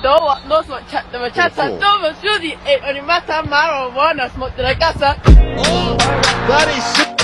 de bachata, todos Judy, el matar marihuana, smoke de la casa. Oh, that is